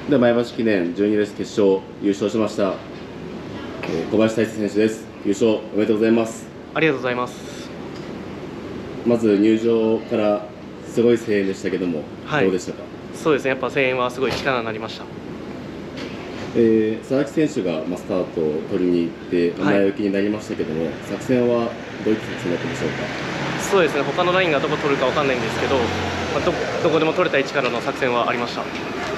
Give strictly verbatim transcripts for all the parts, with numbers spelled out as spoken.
で前橋記念じゅうにレース決勝優勝しました、えー、小林大輔選手です。優勝おめでとうございます。 ありがとうございます。 まず入場からすごい声援でしたけども、はい、どうでしたか？ そうですね、やっぱ声援はすごい力になりました。 えー、佐々木選手がスタートを取りに行って前置きになりましたけども、はい、作戦はどういった作戦だったでしょうか？そうですね、他のラインがどこ取るか分かんないんですけど、まあ、ど, どこでも取れた位置からの作戦はありました。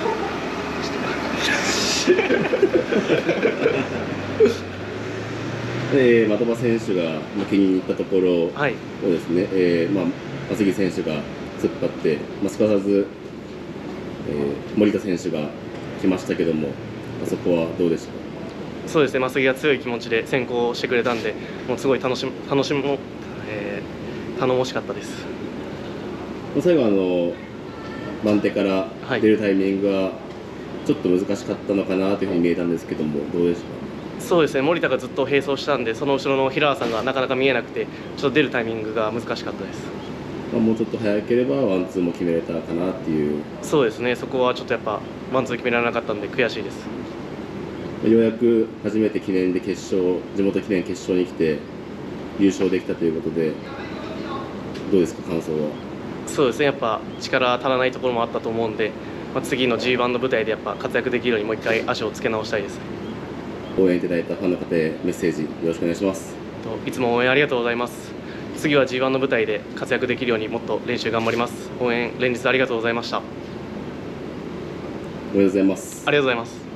えー、的場選手が気に入ったところをですね、はい、えーまあ、厚木選手が突っ張って、まあ、すかさず、えー、森田選手が来ましたけども、あそこはどうでしたか？そうですね、増木が強い気持ちで先行してくれたんで、もうすごい楽し楽しも、えー、頼もしかったです。最後あの番手から出るタイミングがちょっと難しかったのかなというふうに見えたんですけども、どうでしたか？そうですね、森田がずっと並走したんで、その後ろの平原さんがなかなか見えなくて、ちょっと出るタイミングが難しかったです。まあもうちょっと早ければワンツーも決めれたかなっていう。そうですね、そこはちょっとやっぱワンツー決められなかったんで悔しいです。ようやく初めて記念で決勝、地元記念決勝に来て優勝できたということで、どうですか、感想は？そうですね、やっぱ力足らないところもあったと思うんで、まあ、次の ジーワン の舞台でやっぱ活躍できるようにもう一回足をつけ直したいです。応援いただいたファンの方へメッセージよろしくお願いします。いつも応援ありがとうございます。次は ジーワン の舞台で活躍できるようにもっと練習頑張ります。応援連日ありがとうございました。おめでとうございます。ありがとうございます。